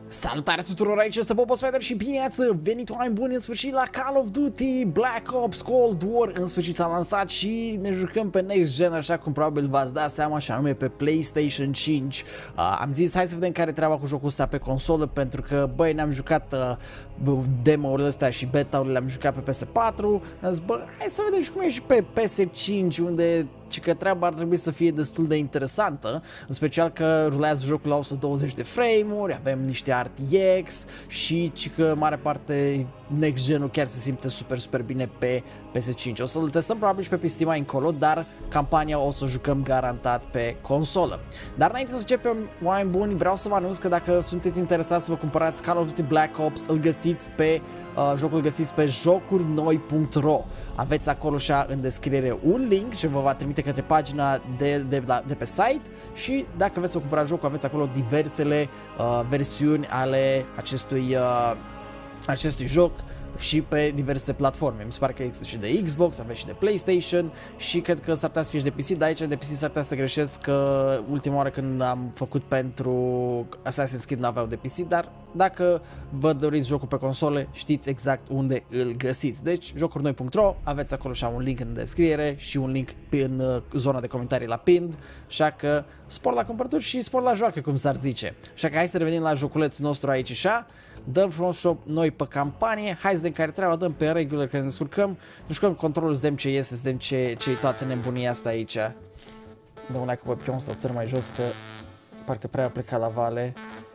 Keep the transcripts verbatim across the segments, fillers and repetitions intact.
Salutare tuturor, aici este Bobo Spider și bine ați venit, oameni buni, în sfârșit la Call of Duty Black Ops Cold War. În sfârșit s-a lansat și ne jucăm pe Next Gen, așa cum probabil v-ați dat seama, și anume pe PlayStation cinci. uh, Am zis hai să vedem care e treaba cu jocul ăsta pe consolă, pentru că băi, ne-am jucat uh, demo-urile astea și beta-urile le-am jucat pe P S patru. Am zis bă, hai să vedem și cum e și pe P S cinci, unde ci că treaba ar trebui să fie destul de interesantă, în special că rulează jocul la o sută douăzeci de frame-uri, avem niște R T X și ci că mare parte Next Gen-ul chiar se simte super, super bine pe P S cinci. O să-l testăm probabil și pe P C mai încolo, dar campania o să o jucăm garantat pe consolă. Dar înainte să începem, oameni buni, vreau să vă anunț că dacă sunteți interesați să vă cumpărați Call of Duty Black Ops, îl găsiți pe, uh, jocul găsiți pe jocuri noi punct ro. Aveți acolo și în descriere un link ce vă va trimite către pagina de, de, de, de pe site și dacă vreți să cumpărați jocul, aveți acolo diversele uh, versiuni ale acestui, uh, acestui joc și pe diverse platforme. Mi se pare că există și de Xbox, aveți și de PlayStation și cred că s-ar putea să fie și de P C, dar aici de P C s-ar putea să greșesc, că ultima oară când am făcut pentru Assassin's Creed n-aveau de P C, dar dacă vă doriți jocul pe console, știți exact unde îl găsiți. Deci, jocuri noi punct ro, aveți acolo și un link în descriere și un link în zona de comentarii la pinned, așa că spor la cumpărături și spor la joacă, cum s-ar zice. Așa că hai să revenim la joculețul nostru aici așa. Dăm front shop noi pe campanie, hai să vedem care treaba, dăm pe regular că ne descurcăm, nu jucăm controlul, să vedem ce iese, să vedem ce, ce e toată nebunia asta aici. Dăm un like cu webcam ăsta țăr mai jos, că parcă prea a plecat la vale.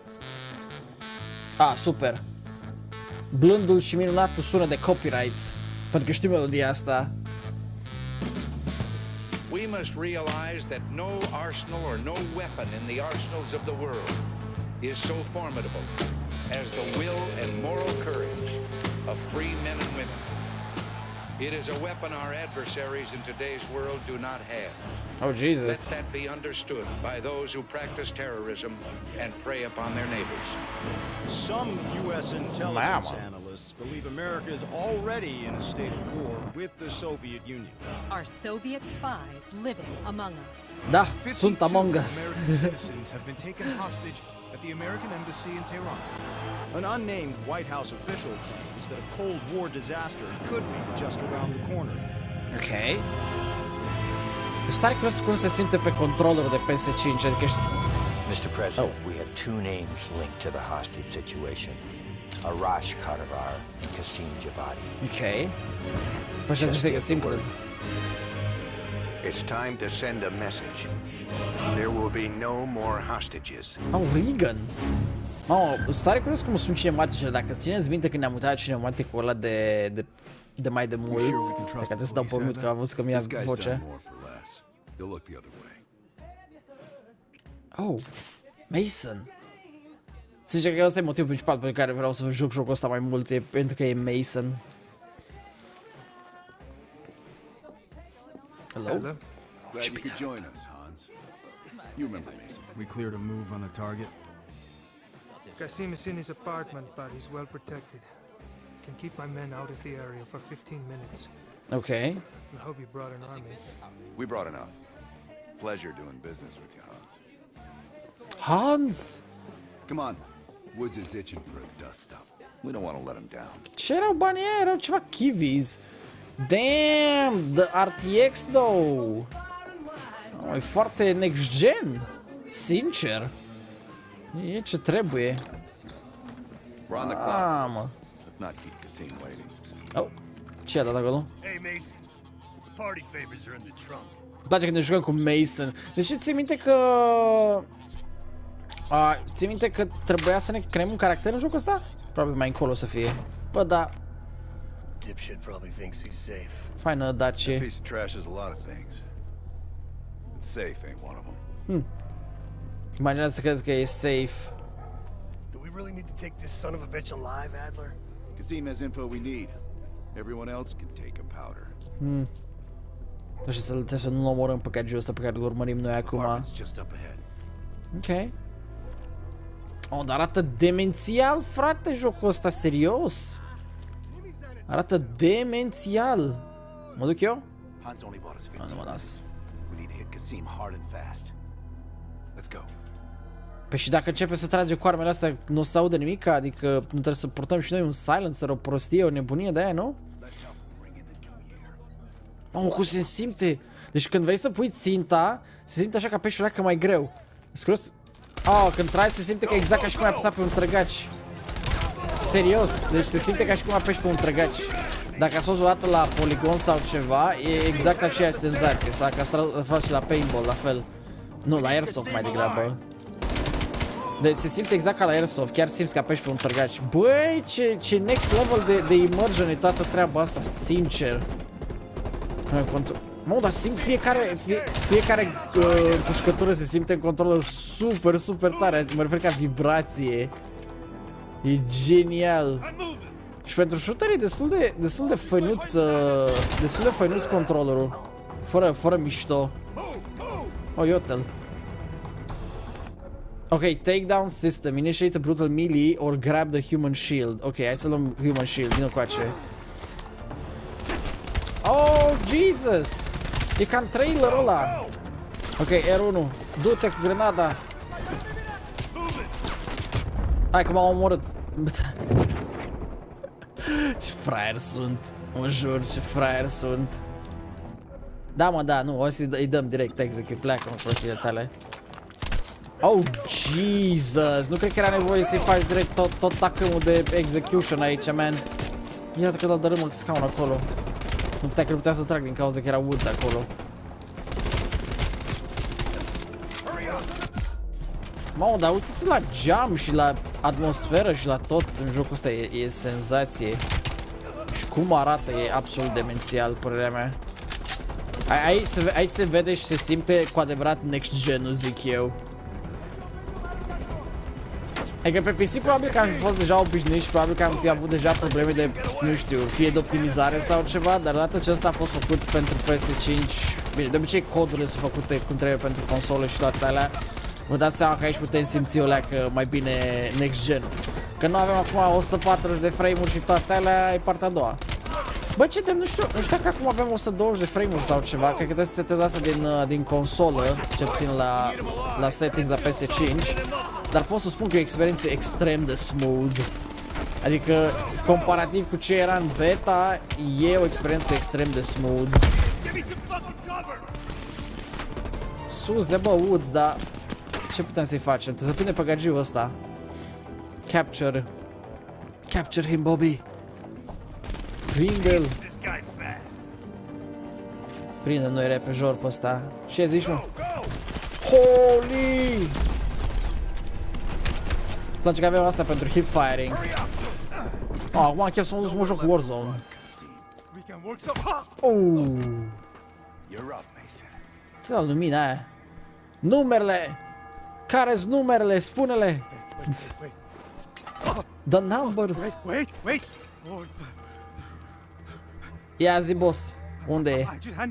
Ah, super! Blândul și minunatul sună de copyright, pentru că știu melodia asta. We must realize that no arsenal or no weapon in the arsenals of the world is so formidable as the will and moral courage of free men and women. It is a weapon our adversaries in today's world do not have. Oh, Jesus. Let that be understood by those who practice terrorism and prey upon their neighbors. Some U S intelligence analysts believe America is already in a state of war with the Soviet Union. Are Soviet spies living among us? Da, sunt among us. American citizens have been taken hostage at the American embassy in Tehran. An unnamed White House official claims that a Cold War disaster could be just around the corner. Ok. Stai curios cum se simte pe controllerul de P S cinci, adică ești... Mister President, Oh. we have two names linked to the hostage situation. Arash Kadivar and Qasim Javadi. Ok. Păi și trebuie să găsim cu... It's time to send a message. There will be no more hostages. Oh, Regan. Mamă, stare curios cum sunt cinematicele. Dacă țineți minte când ne-am uitat cinematicul ăla de, de, de mai de mult, cred că trebuie să dau pe mute, că a văzut că mi-a vocea. Oh, Mason. Sincer că ăsta e motivul principal pentru care vreau să joc jocul ăsta mai mult, e pentru că e Mason. Hello? Glad you could join us, Hans. You remember Mason. We cleared a move on the target. Qasim is in his apartment, but he's well protected. Can keep my men out of the area for fifteen minutes. Okay. I hope you brought an army. We brought enough. Pleasure doing business with you, Hans. Hans? Come on. Woods is itching for a dust-up. We don't want to let him down. Ce erau banii aia? Erau ceva kiwis. Damn, the R T X though. Oh, e foarte next gen. Sincer. E ce trebuie. We're on the clock. Ah, mă. Let's not keep Qasim waiting. Oh, ce a dat acolo? Hey Mason, the party favors are in the trunk. Îmi place când ne jucăm cu Mason. Deci ții minte că... A, ții minte că trebuia să ne creăm un caracter în jocul ăsta? Probabil mai încolo o să fie. Bă, da. Dipshit probably thinks he's safe. Faină, That Dacie. piece of trash is a lot of things. But safe ain't one of them. Hmm. Imaginează să crezi că e safe. Do we really need to take this son of a bitch alive, Adler? Qasim has info we need. Everyone else can take a powder. Hmm. Nu știu să, trebuie să nu omorâm pe cagiul ăsta pe care îl urmărim noi acum. Apartment's just up ahead. Ok. Oh, dar arată demențial, frate, jocul ăsta, serios. Arată demențial. Mă duc eu? Hans only bought us Ah, nu mă las. We need to hit Qasim hard and fast. Let's go. Păi și dacă începe să trage cu armele astea, nu o să audă nimic, adică nu trebuie să purtăm și noi un silencer, o prostie, o nebunie de aia, nu? Mamă, cum se simte? Deci când vrei să pui ținta, se simte așa ca peșul că mai greu. Scros. Oh, când tragi se simte că exact ca și cum ai apăsat pe un trăgaci. Serios, deci se simte ca și cum apeși pe un trăgaci. Dacă ați fost o dată la poligon sau ceva, e exact aceeași senzație. Sau dacă ați faci la paintball, la fel. Nu, la airsoft mai degrabă. Deci se simte exact ca la airsoft, chiar simți că apeși pe un trăgaci. Băi, ce, ce next level de, de immersion e toată treaba asta, sincer. Mă, dar simt fiecare, fie, fiecare uh, pușcătură se simte în controller super, super tare. Mă refer ca vibrație. E genial. Și pentru shooter e destul de, destul de făinuț, uh, destul de făinuț controllerul. Fără, fără mișto. Oh, iotel. Ok, takedown system. Initiate a brutal melee or grab the human shield. Ok, hai să luăm human shield, vină coace. Oh, Jesus! E ca în trailerul ăla. Ok, R unu. Du-te cu grenada. Hai că m-am omorât. Ce fraier sunt. Mă jur, ce fraier sunt. Da, mă, da, nu, o să-i dăm direct execute. Pleacă, mă, prostiile tale. Oh, Jesus! Nu cred că era nevoie să-i faci direct tot, tot tacâmul de execution aici, man. Iată că dau dărâmă scaun acolo. Nu putea că nu putea să trag din cauza că era woods acolo. Mamă, dar uite-te la geam și la atmosferă și la tot în jocul ăsta, e, e senzație. Și cum arată e absolut demențial, părerea mea. A, aici, se, aici se vede și se simte cu adevărat next gen-ul, zic eu. Adică pe P C probabil că am fi fost deja obișnuit și probabil că am fi avut deja probleme de, nu știu, fie de optimizare sau ceva, dar odată ce ăsta a fost făcut pentru P S cinci, bine, de obicei codurile sunt făcute cum trebuie pentru console și toate alea, vă dați seama că aici putem simți o leacă mai bine next gen. Că nu avem acum o sută patruzeci de frame-uri și toate alea, e partea a doua. Bă, ce de, nu știu, nu știu dacă acum avem o sută douăzeci de frame-uri sau ceva, cred că trebuie să setezi asta din, din consolă, ce țin la, la settings la P S cinci. Dar pot să spun că e o experiență extrem de smooth. Adică, comparativ cu ce era în beta, e o experiență extrem de smooth. Suze, bă, Woods, dar ce putem să-i facem? Trebuie să prinde păgagiul ăsta. Capture. Capture him, Bobby. Prinde-l. Prinde noi repejor pe ăsta. Ce zici, mă? Holy! Îmi place că avem asta pentru hip firing. Oh, acum chiar să mă joc Warzone. Oh. Ce la lumina aia? Numerele! Care-s numerele? Spune-le! The numbers! Ia zi, boss. Unde e?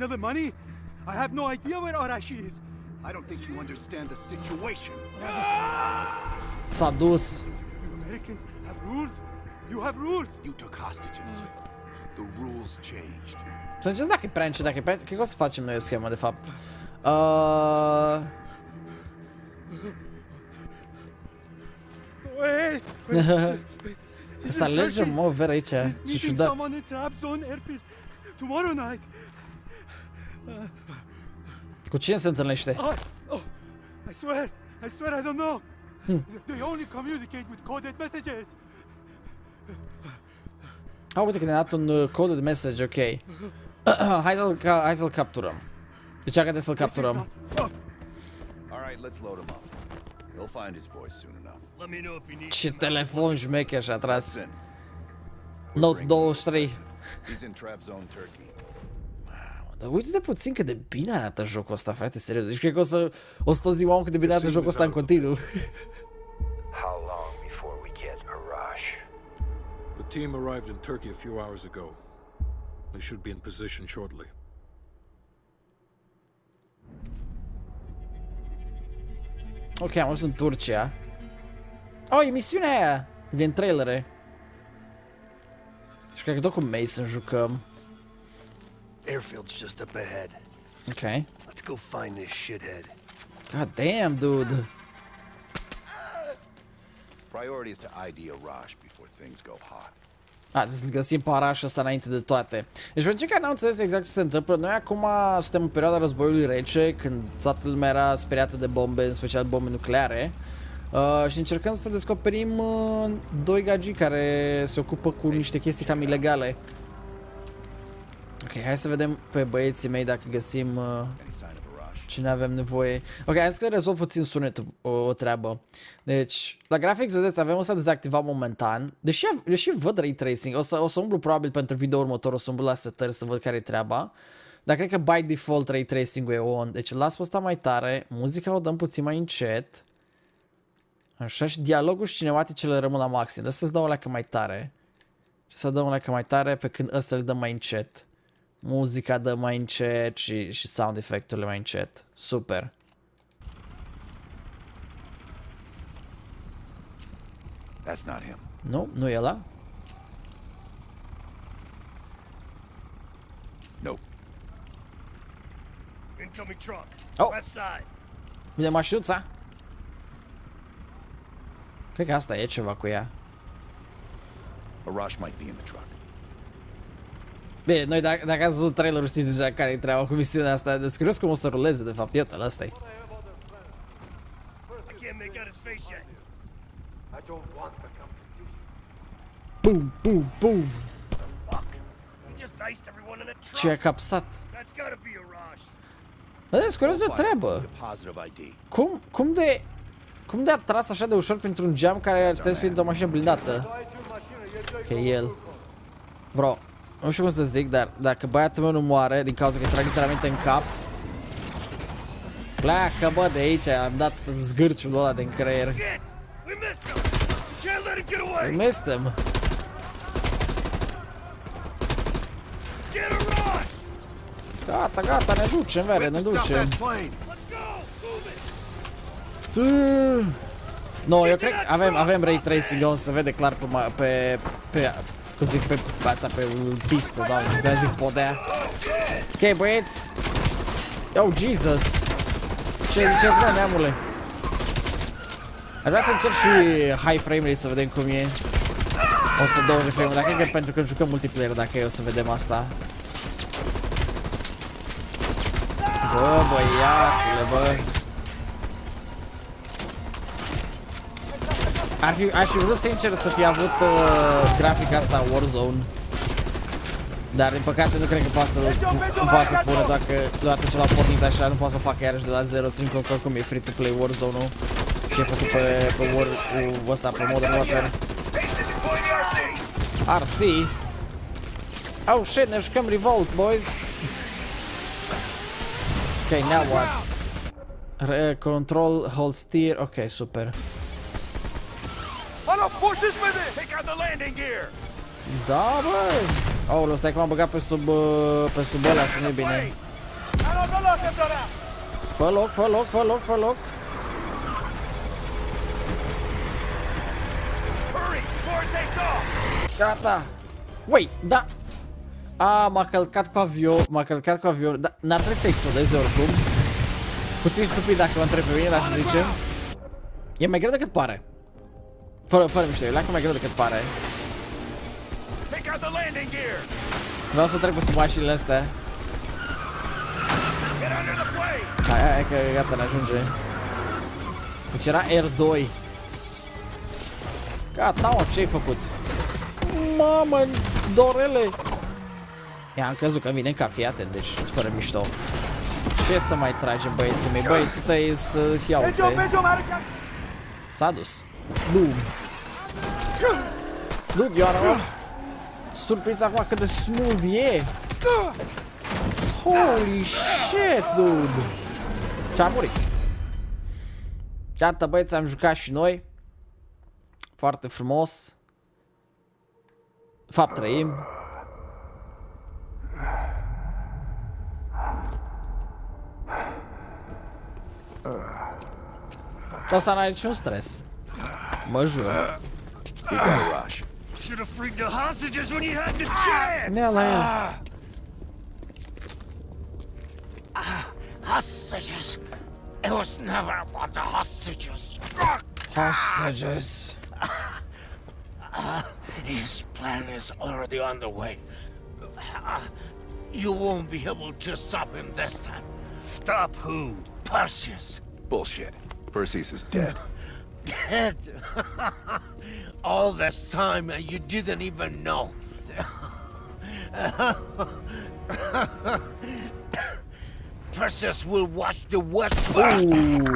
I don't think you understand the situation. S-a dus. You Americans have rules. You have rules. You took hostages. The rules changed. Să încerc dacă e prea încet, dacă e prea... Cred că o să facem noi o schemă, de fapt. Uh... Wait, wait, wait. Să alegem, mă, ver aici. Ce ciudat. Tomorrow night. Cu cine se întâlnește? Oh, oh, I swear, I swear I don't know. Hmm. They only communicate with coded messages. Ah, uite că ne-a dat un uh, coded message, ok. Hai să-l hai să-l capturăm. Deci că să-l capturăm. Ce telefon șmecher și-a tras. Note douăzeci și trei. Dar uite-te puțin cât de bine arată jocul ăsta, frate, serios. Deci cred că o să, o să tot zi oameni cât de bine arată jocul ăsta în continuu. The team arrived in Turkey a few hours ago. They should be in position shortly. Ok, am ajuns în Turcia. Oh, e misiunea aia din trailere. Și cred că tot cu Mason jucăm. Airfield's just up ahead. Okay. Let's go find this shithead. God damn, dude. Priority is to I D Arash before things go hot. A, deci găsim pe Arash ăsta înainte de toate. Deci pentru cei care n-au înțeles exact ce se întâmplă, noi acum suntem în perioada războiului rece, când toată lumea era speriată de bombe, în special bombe nucleare. Uh, și încercăm să descoperim uh, doi gagii care se ocupă cu niște chestii cam ilegale. Ok, hai să vedem pe băieții mei dacă găsim uh, cine avem nevoie. Ok, hai să rezolv puțin sunetul, o, o treabă. Deci, la graphics, vedeți, avem ăsta dezactivat momentan. Deși, deși văd ray tracing, o să, o să umblu probabil pentru video următor, o să umblu la setări să văd care e treaba. Dar cred că by default ray tracing-ul e on. Deci îl las pe ăsta mai tare, muzica o dăm puțin mai încet. Așa, și dialogul și cinematicele rămân la maxim. Dă să-ți dau o leacă mai tare. Ce să dăm o leacă mai tare pe când ăsta îl dăm mai încet. Muzica dă mai încet și, și sound effect-urile mai încet. Super. That's not him. Nu, nu e ăla? Nope. Incoming truck. Oh. Left side. Vine mașinuța? Cred că asta e ceva cu ea. Arash might be in the truck. Bine, noi dacă, dacă ați văzut trailerul știți deja care e treaba cu misiunea asta. Deci curios cum o să ruleze de fapt. Iată, ăsta e. Boom, boom, boom. Ce a capsat? Vedeți, curios de o treabă. Cum, cum de... Cum de a tras așa de ușor printr-un geam care trebuie să fie într-o mașină blindată? Că e el. Bro, nu știu cum să zic, dar dacă băiatul meu nu moare din cauza că îi trag literalmente în cap, pleacă, bă, de aici, am dat zgârciul ăla din creier. We missed him. Gata, gata, ne ducem, vere, ne ducem. No, eu cred că avem, avem ray tracing on, se vede clar pe, pe, pe, cum zic, pe, pe asta, pe pistă, doamne, vreau zic podea. Ok, băieți. Oh, Jesus. Ce ziceți, bă, neamule? Aș vrea să încerc și high frame rate să vedem cum e. O să dau reframe, dar cred că pentru că jucăm multiplayer, dacă e, o să vedem asta. Bă, băiatule, bă. Ar fi, aș fi vrut sincer să fi avut uh, grafica asta Warzone. Dar din păcate nu cred că poate să, nu poate să pună, dacă toată ce l-au pornit așa, nu poate să facă iarăși de la zero, țin cont că oricum e free to play Warzone-ul. Și e făcut pe, pe War, cu ăsta, pe Modern Warfare. R C. Oh shit, ne jucăm Revolt, boys. Ok, now what? Re control, hold steer, ok, super. Da, bă! Aoleu, stai că m-am băgat pe sub, pe sub ăla și nu-i bine. Fă loc, fă loc, fă loc, fă loc. Gata! Wait, da! A, m-a călcat cu avion, m-a călcat cu avion, dar n-ar trebui să explodeze oricum. Puțin stupid dacă mă întreb pe mine, dar să zicem. E mai greu decât pare. Fără, fără mișto, e leacă mai greu decât pare. Vreau să trec pe sub mașinile astea. Hai, hai, hai, că gata, ne ajunge. Deci era R doi. Gata, mă, ce-ai făcut? Mamă, dorele! Ia, am crezut că vine în cap, fii atent, deci fără mișto. Ce să mai tragem, băieții mei? Băieții tăi să-și iau pe... S-a dus. Dude. Dude, eu am rămas surprins acum cât de smooth e. Holy shit, dude. Și a murit. Gata, băieți, am jucat și noi. Foarte frumos. De fapt, trăim. Asta n-are niciun stres. Mă jur. Should have freed the hostages when you had the chance. Nea la el. Hostages. It was never about the hostages. Hostages. Uh, his plan is already on the way. Uh, you won't be able to stop him this time. Stop who? Perseus. Bullshit. Perseus is dead. Dead? All this time uh, you didn't even know. Perseus will watch the West Bank.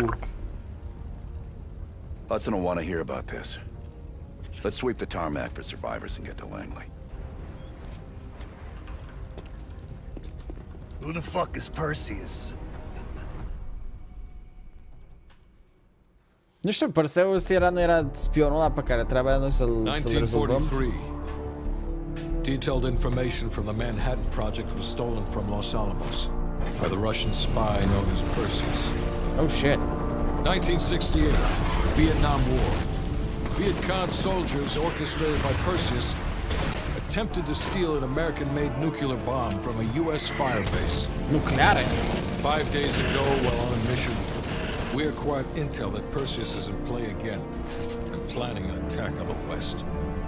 Hudson will want to hear about this. Let's sweep the tarmac for survivors and get to Langley. Who the fuck is Perseus? Nu știu, Perseus era, nu era spionul ăla pe care trebuia noi să-l rezolvăm? Detailed information from the Manhattan Project was stolen from Los Alamos by the Russian spy known as Perseus. Oh shit. nineteen sixty-eight, Vietnam War. Viet Cong soldiers orchestrated by Perseus attempted to steal an American-made nuclear bomb from a U S firebase. Nucleare? Five days ago, while on a mission, we acquired intel that Perseus is in play again and planning an attack on the West.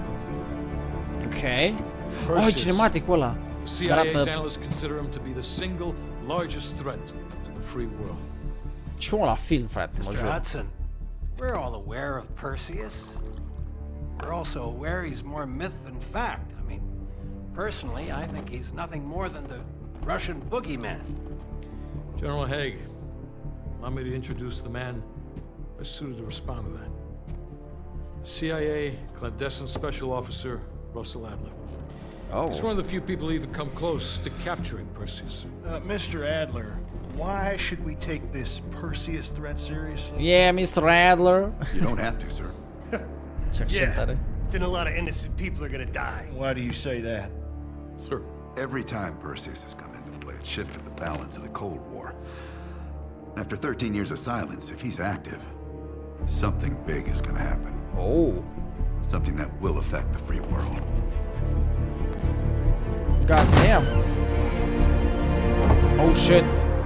Okay. Oh, cinematic ăla. C I A's analysts consider him to be the single largest threat to the free world. Ce mă la film, frate, mă Mister jur. Hudson, we're all aware of Perseus. We're also aware he's more myth than fact. I mean, personally, I think he's nothing more than the Russian boogeyman. General Haig, allow me to introduce the man best suited to respond to that. C I A clandestine special officer Russell Adler. Oh. He's one of the few people who even come close to capturing Perseus. Uh, Mister Adler, why should we take this Perseus threat seriously? Yeah, Mister Adler. You don't have to, sir. Yeah, then a lot of innocent people are gonna die. Why do you say that? Sir. Every time Perseus has come into play, it shifted the balance of the Cold War. After thirteen years of silence, if he's active, something big is gonna happen. Oh. Something that will affect the free world. God damn. Oh shit.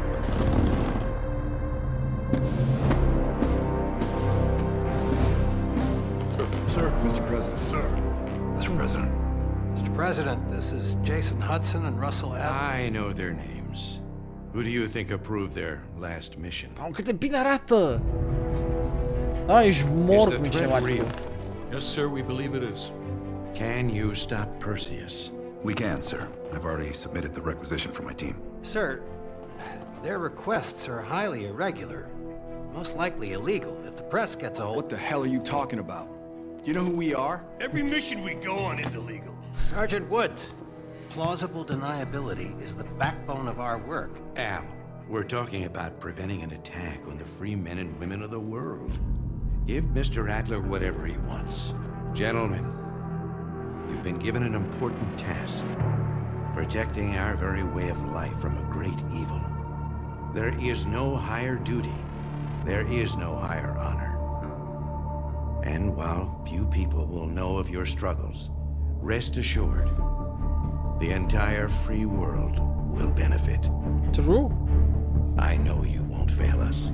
Sir, sir, Mister President, sir. Mister President. Mister President, this is Jason Hudson and Russell Adler. I know their names. Who do you think approved their last mission? Oh, cât de bine arată. Ah, ești mort cu cinematic. Yes, sir, we believe it is. Can you stop Perseus? We can, sir. I've already submitted the requisition for my team. Sir, their requests are highly irregular. Most likely illegal if the press gets a hold. What the hell are you talking about? You know who we are? Every mission we go on is illegal. Sergeant Woods, plausible deniability is the backbone of our work. Al, we're talking about preventing an attack on the free men and women of the world. Give Mister Adler whatever he wants. Gentlemen, you've been given an important task. Protecting our very way of life from a great evil. There is no higher duty. There is no higher honor. And while few people will know of your struggles, rest assured, the entire free world will benefit. True. I know you won't fail us.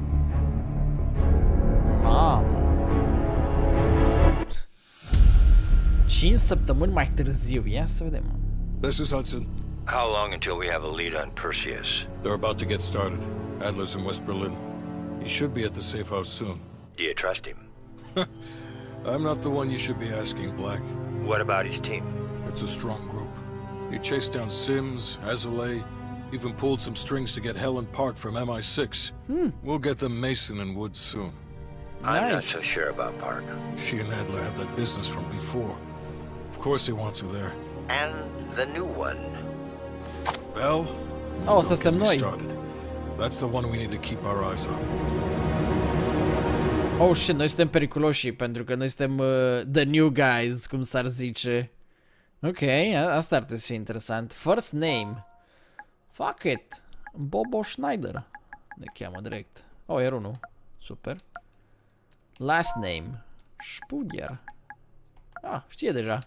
Mamă. cinci săptămâni mai târziu. Ia să vedem. This is Hudson. How long until we have a lead on Perseus? They're about to get started. Adler's in West Berlin. He should be at the safe house soon. Do you trust him? I'm not the one you should be asking, Black. What about his team? It's a strong group. He chased down Sims, Azalea, even pulled some strings to get Helen Park from M I six. Hmm. We'll get them Mason and Woods soon. I'm Nice. not so sure about Park. She and Adler have that business from before. Of course he wants her there. And the new one. Bell? Oh, să suntem noi. Started. That's the one we need to keep our eyes on. Oh shit, noi suntem periculoși pentru că noi suntem uh, the new guys, cum s-ar zice. Ok, asta ar trebui să fie interesant. First name. Fuck it. Bobo Schneider. Ne cheamă direct. Oh, era unul. Super. Last name. Spudier. Ah, știe deja.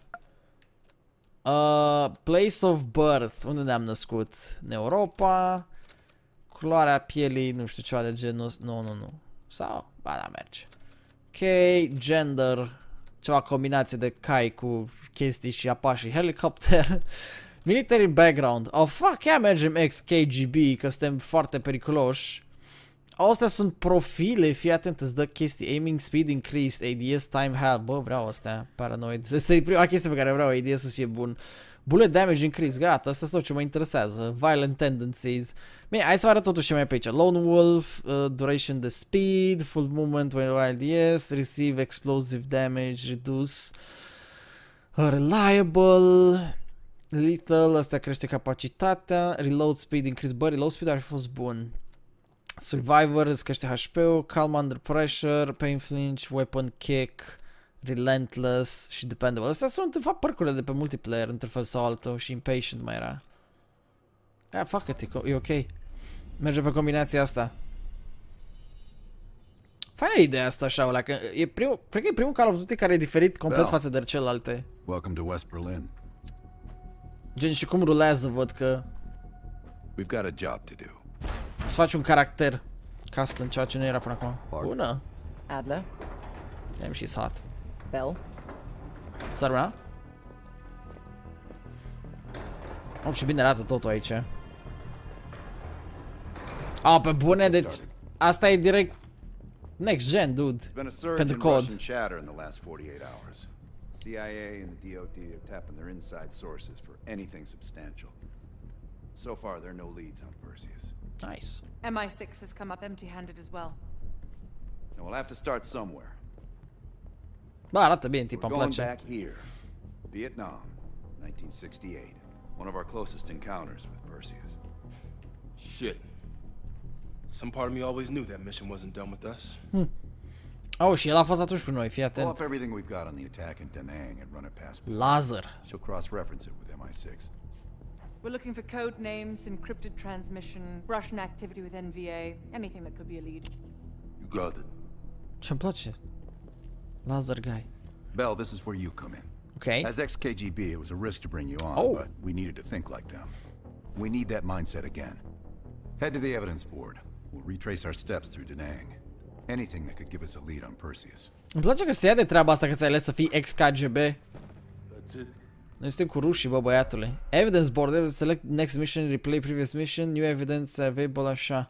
Uh, place of birth. Unde ne-am născut? În Europa. Culoarea pielii, nu știu, ceva de genul. Nu, nu, nu. Sau? Ba da, merge. Ok, gender. ceva combinație de cai cu chestii și apași helicopter. Military background. Oh, fuck, yeah, mergem ex K G B, că suntem foarte periculoși. Astea sunt profile, fii atent, îți dă chestii. Aiming speed increased, A D S time help. Bă, vreau astea, paranoid. Asta e prima chestie pe care vreau, A D S să fie bun. Bullet damage increase, gata, asta este tot ce mă interesează. Violent tendencies. Bine, hai să vă arăt totuși ce mai e pe aici. Lone Wolf, uh, duration de speed, full movement when A D S, receive explosive damage, reduce, uh, reliable, lethal, asta crește capacitatea, reload speed increase, bă, reload speed ar fi fost bun. Survivor, îți crește H P-ul, calm under pressure, pain flinch, weapon kick, relentless și dependable. Astea sunt, în fapt, percurile de pe multiplayer, într-un fel sau altul, și impatient mai era. Yeah, fuck it, e ok. Merge pe combinația asta. Faină ideea asta așa, ăla, că e primul, cred că e primul Call of Duty care e diferit complet well, față de celelalte. Welcome to West Berlin. Gen, și cum rulează, văd că... We've got a job to do. Să faci un caracter custom, ceea ce nu era până acum. Bună! Adler. Damn, she's hot. Bell. Săruna? Oh, ce bine arată totul aici. Ah, pe bune, deci asta e direct next gen, dude. Pentru cod. C I A and the D O D are tapping their inside sources for anything substantial. So far, there are no leads on Perseus. Nice. M I six has come up empty-handed as well. And we'll have to start somewhere. Bă, arată bine, tip, îmi place. Back here, Vietnam, nineteen sixty-eight. One of our closest encounters with Perseus. Shit. Some part of me always knew that mission wasn't done with us. Hmm. Oh, și el a fost atunci cu noi, fii atent. Pull up everything we've got on the attack in Da Nang and run it past me. Laser. She'll cross-reference it with M I six. We're looking for code names, encrypted transmission, Russian activity with N V A, anything that could be a lead. You got it. Ce-mi place? Laser guy. Bell, this is where you come in. Okay. As ex-K G B, it was a risk to bring you on, oh. but we needed to think like them. We need that mindset again. Head to the evidence board. We'll retrace our steps through Da Nang. Anything that could give us a lead on Perseus. Îmi place că se ia de treaba asta că ți-ai ales să fii ex-K G B. Noi suntem cu rușii, bă, băiatule. Evidence board, select next mission, replay previous mission, new evidence available, așa.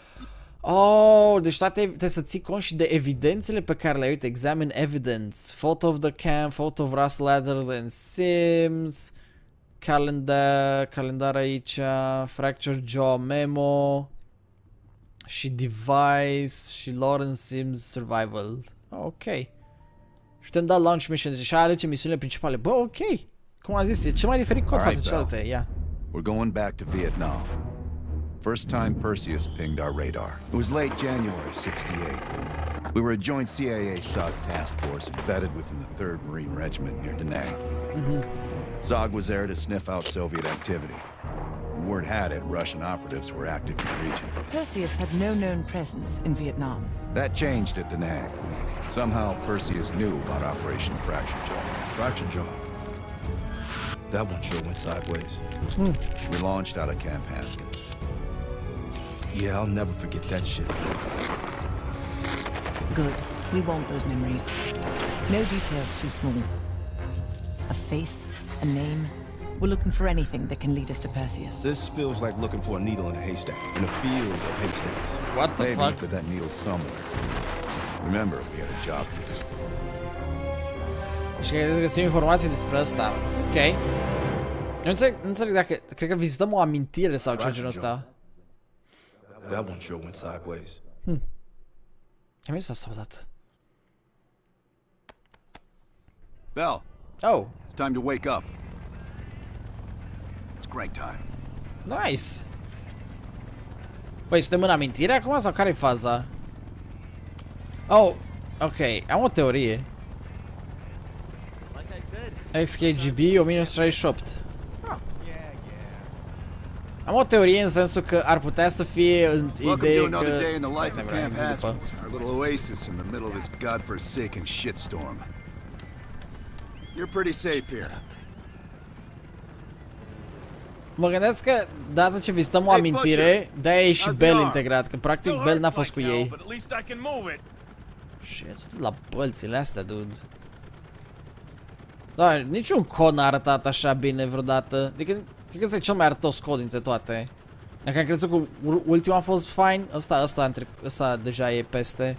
Oh, deci toate, trebuie să ții cont și de evidențele pe care le-ai. Uite, examine evidence, photo of the camp, photo of Russell Adler and Sims, calendar, calendar aici, fractured jaw memo, și device, și Lawrence Sims survival. Oh, ok. Și putem da launch mission, deci alege misiunile principale. Bă, ok. Cum am zis, e cel mai diferit cod față de celelalte, yeah. We're going back to Vietnam. First time Perseus pinged our radar. It was late January sixty-eight. We were a joint C I A S O G task force embedded within the third Marine Regiment near Da Nang. Mm-hmm. S O G was there to sniff out Soviet activity. Word had it, Russian operatives were active in the region. Perseus had no known presence in Vietnam. That changed at Da Nang. Somehow Perseus knew about Operation Fracture Jaw. Fracture Jaw. That one sure went sideways. Hmm. We launched out of Camp Haskins. Yeah, I'll never forget that shit. Good. We want those memories. No details too small. A face, a name. We're looking for anything that can lead us to Perseus. This feels like looking for a needle in a haystack, in a field of haystacks. What the Maybe, fuck? but that needle's somewhere. Remember, we had a job to do. Și că găsim informații despre asta. Ok. Eu nu înțeleg, nu înțeleg dacă, cred că vizităm o amintire sau ceva genul ăsta. That one sure went sideways. Hmm. Am zis asta odată. Bell. Oh. It's time to wake up. It's great time. Nice. Băi, suntem în amintire acum sau care e faza? Oh, ok, am o teorie. ex K G B o mie nouă sute șaizeci și opt. Ah. Am o teorie în sensul că ar putea să fie idee că... Our little oasis in the middle of this godforsaken shitstorm. You're pretty safe here. Mă gândesc că, dată ce vizităm o amintire, de-aia e și Bell integrat, că practic Bell n-a fost cu ei. Și e tot la bălțile astea, dude. Da, niciun cod n-a arătat așa bine vreodată. Adică, cred că ăsta e cel mai arătos cod dintre toate. Dacă am crezut că ultima a fost fine, ăsta, ăsta, ăsta deja e peste.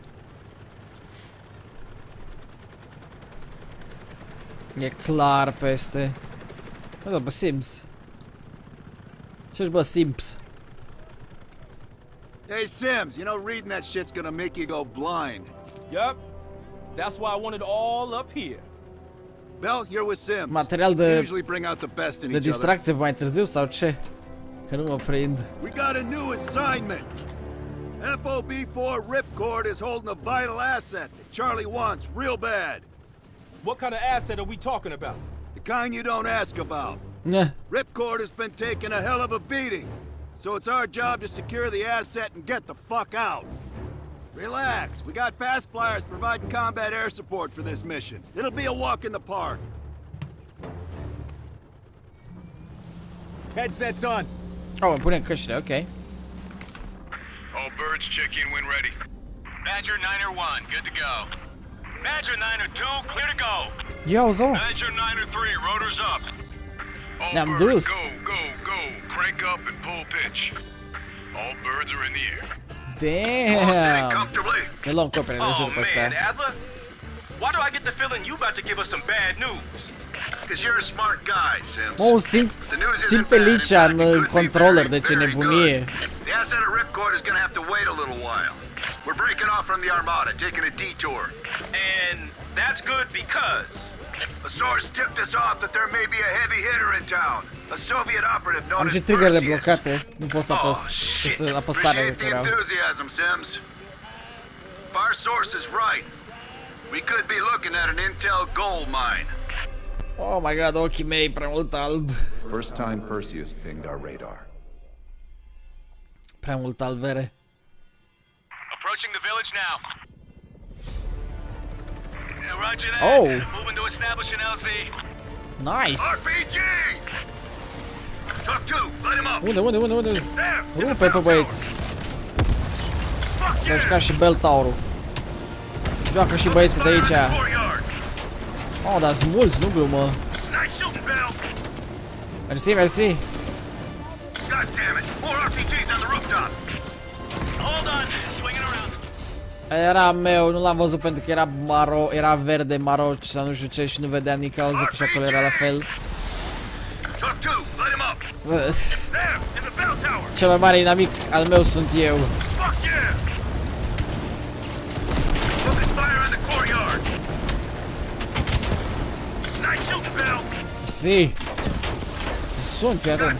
E clar peste. Bă, bă, Sims. Ce-și bă, Sims? Hey, Sims, you know reading that shit's gonna make you go blind. Yup. That's why I want it all up here. Bell, you're with Sims. Material de, usually bring out the best in de each other. distracție mai târziu sau ce? Că nu mă prind. We got a new assignment. F O B four Ripcord is holding a vital asset that Charlie wants real bad. What kind of asset are we talking about? The kind you don't ask about. Yeah. Ripcord has been taking a hell of a beating, so it's our job to secure the asset and get the fuck out. Relax, we got fast flyers providing combat air support for this mission. It'll be a walk in the park. Headsets on. Oh, punem căștile, ok. All birds, check in when ready. Badger Niner one, good to go. Badger Niner two, clear to go. Ia uzo. Badger Niner three, rotors up. All Ne-am birds, dus. go, go, go. Crank up and pull pitch. All birds are in the air. Damn. Ne luăm coperele de jur pe astea. Adler, why do I get the feeling you about to give us some bad news? Because you're a smart guy, Sims. Mă, simt, simt Felicia în controller, de ce nebunie. The asset of Ripcord is gonna have to wait a little while. We're breaking off from the Armada, taking a detour. And that's good because a source tipped us off that there may be a heavy hitter in town. A Soviet operative known Am as și triggerele Perseus. blocate. Nu pot să apăs. Oh, Să shit. apăs tare Appreciate the că vreau. enthusiasm, Sims. If our source is right, we could be looking at an intel gold mine. Oh my god, ochii mei prea mult alb. First time Perseus pinged our radar. Prea mult albere. Approaching the village now. Yeah, roger that. Oh. Moving to establish an L Z. Nice. R P G! Truck two, light him up! Unde, unde, unde, unde? There! Rupe pe băieți. Să ca și Bell Tower-ul. Joacă și băieții de aici. Oh, dar sunt mulți, nu glumă. Mersi, mersi. God damn it! More R P Gs on the rooftop! Hold on, swinging around. Era meu, nu l-am văzut pentru că era maro, era verde, maro sau nu știu ce și nu vedeam nici cauza că și acolo era la fel. Cel mai mare inamic al meu sunt eu. Si. Sunt, fii atent.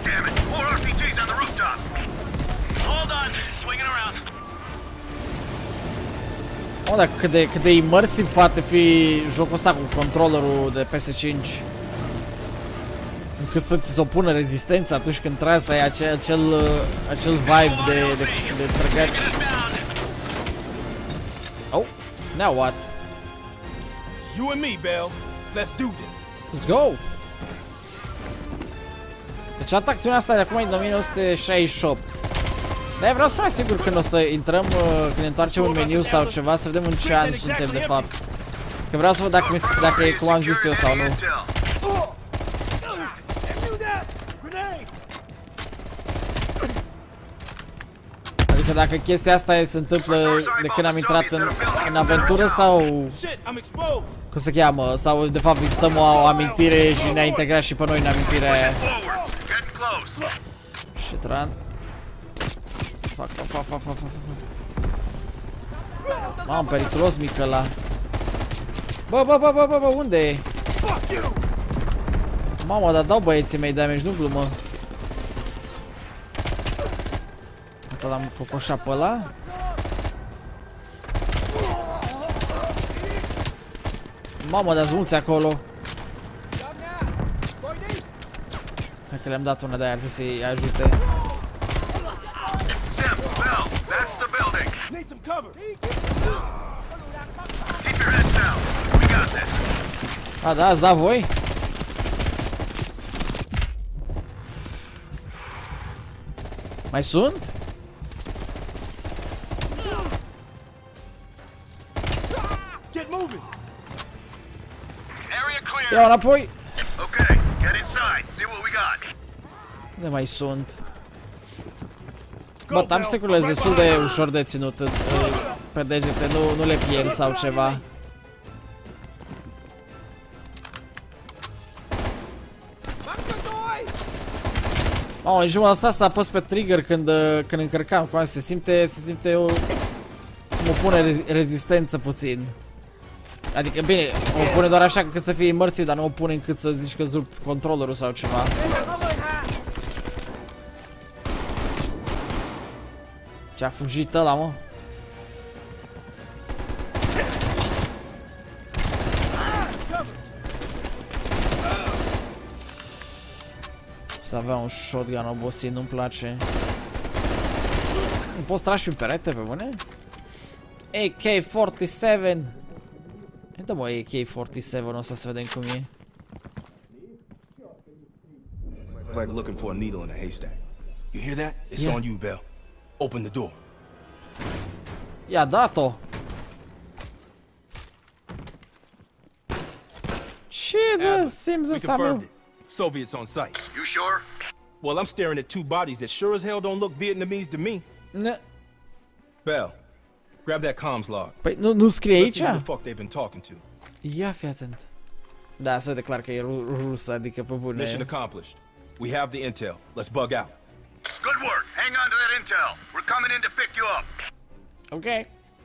Oh, dar cât de, cât de immersiv poate fi jocul ăsta cu controllerul de P S cinci. Încât să-ți opună rezistența atunci când tragi să ai acel, acel, acel vibe de, de, de trăgaci. Oh, now what? You and me, Bell. Let's do this. Let's go! Deci toată acțiunea asta de acum e din o mie nouă sute șaizeci și opt. Dar vreau să mă asigur când o să intrăm, când ne întoarcem în meniu sau ceva, să vedem în ce an suntem de fapt. Că vreau să văd dacă, dacă e cum am zis eu sau nu. Adică dacă chestia asta e, se întâmplă de când am intrat în, în aventură sau... Cum se cheamă? Sau de fapt vizităm o amintire și ne-a integrat și pe noi în amintirea aia. Shit, run. Fac, fac, fac, fac, fac, fac. Mamă, periculos mic ăla. Bă, bă, bă, bă, bă, bă, unde e? Mamă, dar dau băieții mei damage, nu glumă. Asta l-am cocoșat pe ăla. Mamă, dar-s mulți acolo. Hai că le-am dat una de aia, ar trebui să-i ajute. A, da, ați dat voi? Mai sunt? Iau înapoi. Okay, get inside. See what we got. Unde mai sunt? Bă, tamsecurile sunt destul de ușor de ținut pe degete, nu, nu le pierd sau ceva. Mamă, nici m-am lăsat să apăs pe trigger când, când încărcam, cum se simte, se simte o... mă pune rez rezistență puțin. Adică, bine, o pune doar așa cât să fie imersiv, dar nu o pune încât să zici că zup controllerul sau ceva. Ce-a fugit ăla, mă? Să avea un shotgun obosit, nu-mi place. Nu poți tragi prin perete, pe bune? A K patruzeci și șapte. Hai, dă-mă A K patruzeci și șapte, o să să vedem cum e. Like looking for a needle in a haystack. You hear that? It's Yeah. on you, Bell. Open the door. I-a dat-o. Ce de Sims ăsta, mă? Soviets on site. You sure? Well, I'm staring at two bodies that sure as hell don't look Vietnamese to me. Ne. Bell, grab that comms log. Păi nu, nu scrie Let's aici? see who the fuck they've been talking to. Ia fi atent. Da, se vede clar că e ru rusă, adică pe bune. Mission accomplished. We have the intel. Let's bug out. Good work. Hang on to that intel. We're coming in to pick you up. Okay.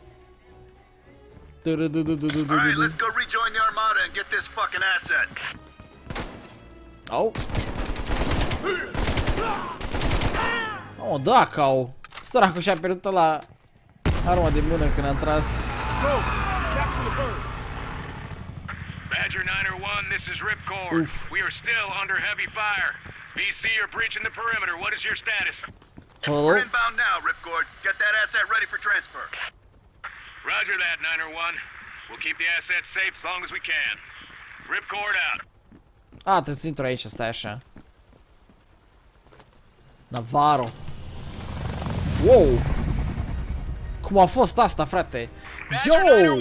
All right, let's go rejoin the Armada and get this fucking asset. Au. Oh, da, cau. Stracu și-a pierdut la arma de mână când a tras. Badger nine oh one, this is Ripcord. Oof. We are still under heavy fire. V C are breaching the perimeter. What is your status? Hello? We're inbound now, Ripcord. Get that asset ready for transfer. Roger that, nine oh one. We'll keep the asset safe as long as we can. Ripcord out. A, trebuie să intru aici, stai așa. Navarro. Wow! Cum a fost asta, frate? Yo!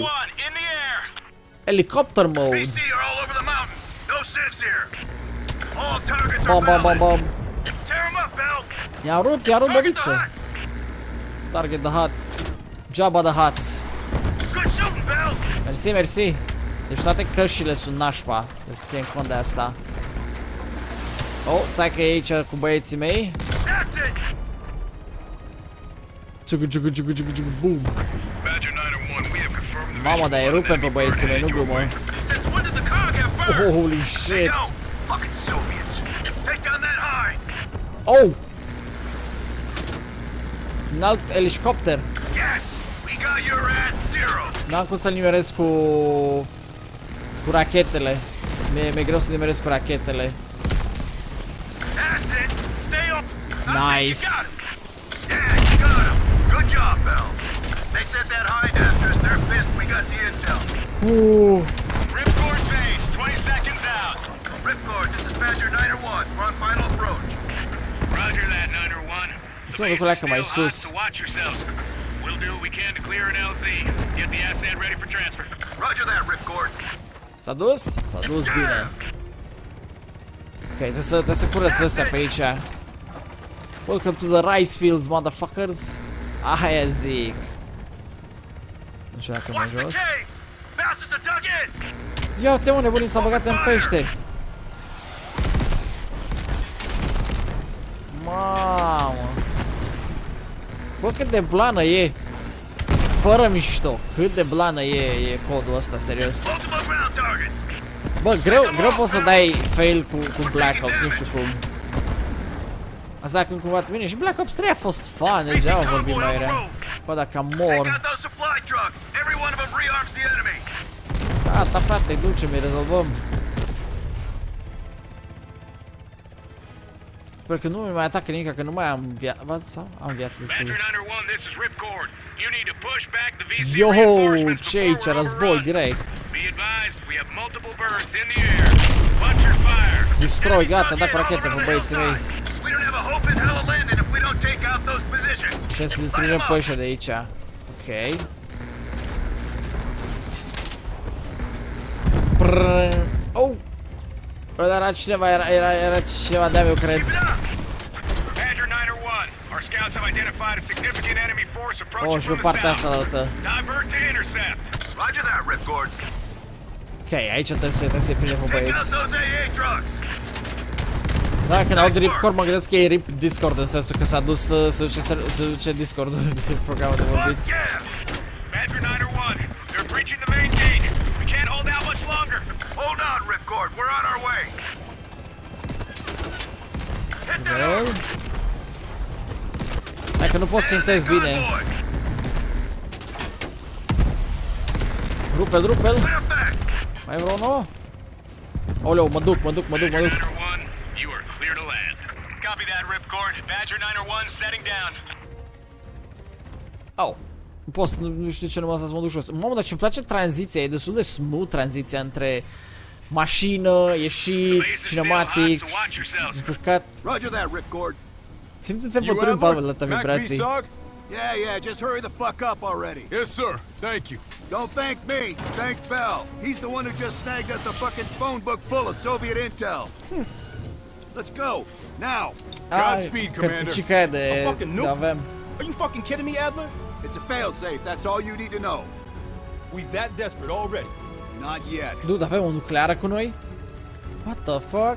Helicopter mode. V C are all over the mountains. No sense here. All targets are Bam, bam, bam, bam. Tear them up, Bell. I-a rupt, i-a rupt băbiță. Target the huts. Jabba the huts. Good shooting, Bell. Mersi, mersi. Deci toate cășile sunt nașpa. Trebuie să țin cont de asta. Oh, stai că e aici cu băieții mei. Ciugu, ciugu, ciugu, ciugu, ciugu, boom. Mamă, dar îi rupem pe băieții mei, nu glumă. Holy shit. Oh! Un alt elicopter. N-am cum să-l nimeresc cu... cu rachetele. Mi-e mi greu să nimeresc cu rachetele. Nice! Uh. Ripcord base, twenty seconds out. Ripcord, this is Badger nine oh one. We're on final approach. Roger that, nine oh one. Să mă duc leacă mai sus. So watch yourselves. We'll do what we can to clear an L Z. Get the asset ready for transfer. Roger that, Ripcord. S-a dus? S-a dus bine. Ok, trebuie să, trebuie să curăț astea pe aici. Welcome to the rice fields, motherfuckers. Aia zic. Nu știu dacă mai jos. Ia uite, mă, nebunii s-a băgat în peșteri. Mamă. Bă, cât de blană e. Fără mișto. Cât de blană e, e codul ăsta, serios. Bă, greu, greu poți să dai fail cu, cu Black Ops, nu știu cum. Asta când cumva, bine, și Black Ops trei a fost fun, degeaba vorbim mai rea. Bă, dacă mor. Gata, frate, ducem, îi rezolvăm. Sper că nu mi mai atacă nimic, că nu mai am viață. Bă, sau? Am viață destul. Yo, ce aici, război, direct. Destroy, gata, da cu rachete pe băieții mei. Trebuie să distrugem pe ăștia de aici. Ok. Prrrr. Oh, Ăla era cineva, era, era, era cineva de-a meu, cred. Badger nine oh one, our scouts have identified a significant enemy force approaching Oh, și pe from the partea asta south. altă. Divert to intercept. Roger that, Ripcord. Ok, aici trebuie să trebuie să-i prindem pe Take out băieți. those A A trucks. Da, când aud Ripcord mă gândesc că e Rip Discord, în sensul că s-a dus să se duce, se duce Discord-ul de programul de vorbit. Badger nine oh one, they're breaching the main gate. We can't hold out much longer. Hold on, Ripcord. We're on our way. Hit that Well. arm. Hai că nu pot să țintesc bine. Rupe-l, rupe-l. Mai vreo nouă? Oleu, mă duc, mă duc, mă duc, mă duc. You are clear to land. Copy that, Ripcord. Badger nine oh one setting down. Au. Nu pot, nu, nu știu ce nu mă să mă duc jos. Mamă, dar ce-mi place tranziția, e destul de smooth tranziția între mașină, ieșit, cinematic, împușcat. Roger that, Ripcord. Simte-ți bătrân, Pavel, la ta vibrații. Yeah, yeah, just hurry the fuck up already. Yes, sir. Thank you. Don't thank me. Thank Bell. He's the one who just snagged us a fucking phone book full of Soviet intel. Hmm. Let's go. Now. Godspeed, Commander. De, a fucking nuke? de avem. Are you fucking kidding me, Adler? It's a failsafe. That's all you need to know. We that desperate already? Not yet. Dude, avem o nucleară cu noi? What the fuck?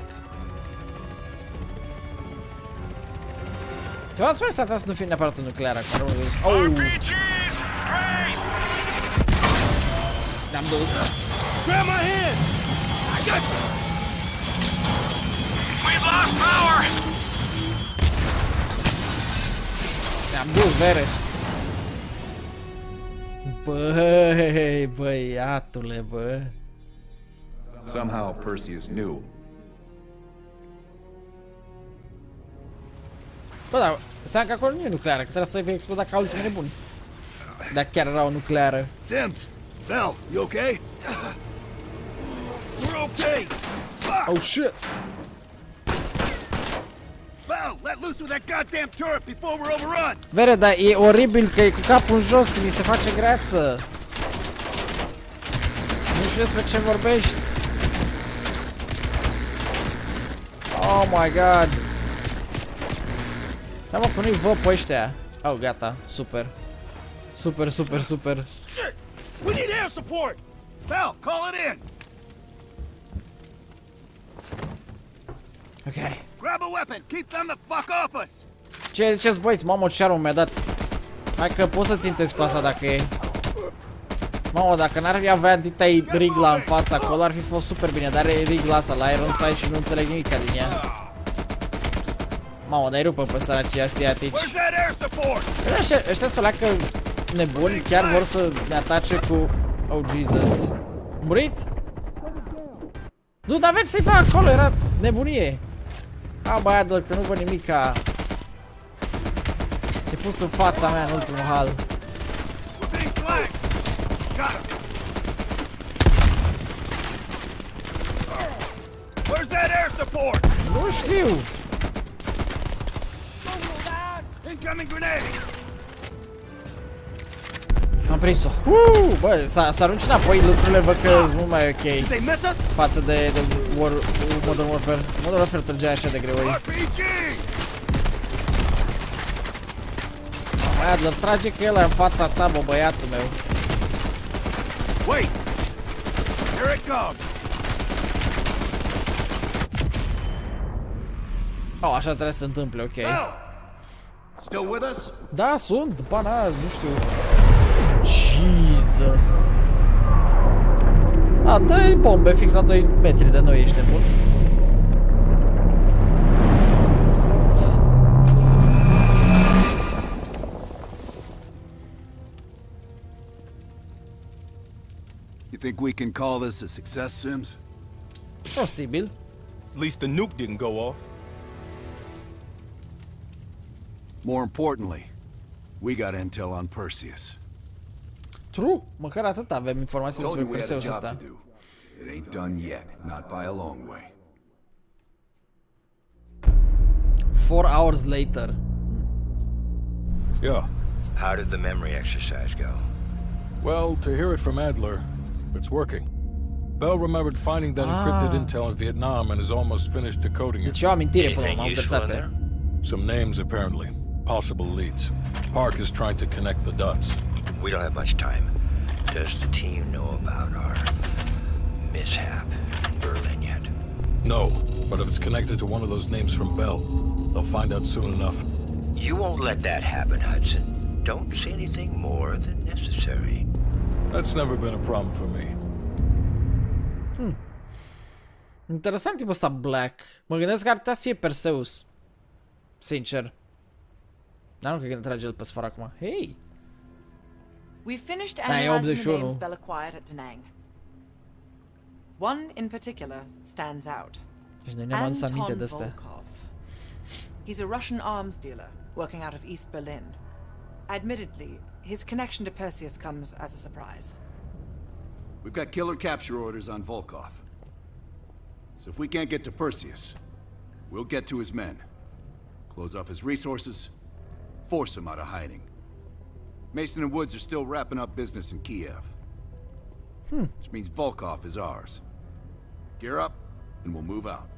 Eu sper să să nu fie neapărat o nucleară acolo. Oh! Ne-am dus. Grab my hand! I got you! We've lost power! Ne-am dus, vere. Băi, băiatule, bă. Somehow Perseus knew. Bă, dar seama că acolo nu e nucleară, că trebuie să fie explodat ca ultimele buni. Dacă chiar era o nucleară. Sims, Bell, you okay? We're okay. Oh shit. Bell, let loose with that goddamn turret before we're overrun. Vere, dar e oribil că e cu capul în jos și mi se face greață. Nu știu despre ce vorbești. Oh my god. Da, mă, că nu-i văd pe ăștia. Oh, gata, super. Super, super, super. Shit! We need air support! Bell, call it in! Ok. Grab a weapon! Keep them the fuck off us! Ce ziceți, băieți? Mamă, ce armă mi-a dat. Hai că pot să țintesc cu asta dacă e. Mamă, dacă n-ar avea dita-i rigla în fața acolo, ar fi fost super bine. Dar are rigla asta la Iron Sight și nu înțeleg nimica din ea. Mamă, dar-i rupă pe săracii asiatici. Ăștia, ăștia s-o leacă nebuni, chiar vor să ne atace cu... Oh, Jesus. Murit? Du, aveți să-i fac acolo, era nebunie. A, băiatul, că nu văd nimica. E pus în fața mea în ultimul hal. Where's that air support? Nu știu. Incoming grenade! Am prins-o. Uh, bă, s-a aruncat înapoi, lucrurile văd că sunt mult mai ok față de, de War, Modern Warfare. Modern Warfare trăgea așa de greu. Mai Adler, trage că el e în fața ta, bă, băiatul meu. Wait! Here it comes! Oh, așa trebuie să se întâmple, ok. Still with us? Da, sunt, după aia, nu știu. Jesus. A, dă-i bombe fix la doi metri de noi, ești nebun. You think we can call this a success, Sims? Posibil. At least the nuke didn't go off. More importantly, we got intel on Perseus. True, măcar atât avem informații Told despre you we had a Perseus job ăsta. to do. It ain't done yet, not by a long way. Four hours later. Yeah. How did the memory exercise go? Well, to hear it from Adler, it's working. Bell remembered finding that encrypted Ah. intel in Vietnam and is almost finished decoding it. Deci eu amintire până la urmă, am dreptate. Some names, apparently. Possible leads. Park is trying to connect the dots. We don't have much time. Does the team know about our mishap in Berlin yet? No, but if it's connected to one of those names from Bell, they'll find out soon enough. You won't let that happen, Hudson. Don't say anything more than necessary. That's never been a problem for me. Hmm. Interesant tipul ăsta Black. Mă gândesc că ar putea să fie Perseus. Sincer. Dar nu cred că ne trage el pe sfar acum. Hei! We've finished Da, e analyzing the optzeci și unu. names Bell acquired at Da Nang. One in particular stands out. Deci noi ne-am adus aminte Anton de astea. Volkov. He's a Russian arms dealer working out of East Berlin. Admittedly, his connection to Perseus comes as a surprise. We've got killer capture orders on Volkov. So if we can't get to Perseus, we'll get to his men. Close off his resources, force him out of hiding. Mason and Woods are still wrapping up business in Kiev. Hmm. Which means Volkov is ours. Gear up, and we'll move out.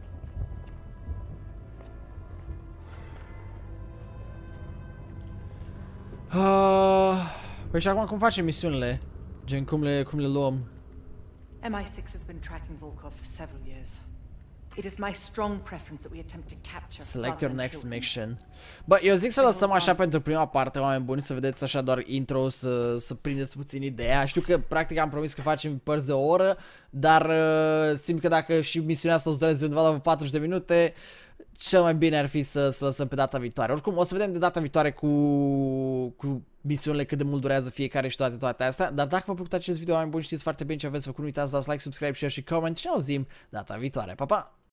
Uh, păi și acum cum facem misiunile? Gen, cum le, cum le luăm? M I six has been tracking Volkov for several years. It is my strong preference that we attempt to capture. Select your next mission. Bă, eu zic să lăsăm așa pentru prima parte, oameni buni, să vedeți așa doar intro, să, să prindeți puțin ideea. Știu că practic am promis că facem părți de o oră, dar uh, simt că dacă și misiunea asta o să dureze undeva la patruzeci de minute, cel mai bine ar fi să, să lăsăm pe data viitoare. Oricum, o să vedem de data viitoare cu, cu misiunile cât de mult durează fiecare și toate, toate astea. Dar dacă v-a plăcut acest video, oameni buni, știți foarte bine ce aveți făcut. Nu uitați să dați like, subscribe, share și comment și ne auzim data viitoare. Pa, pa!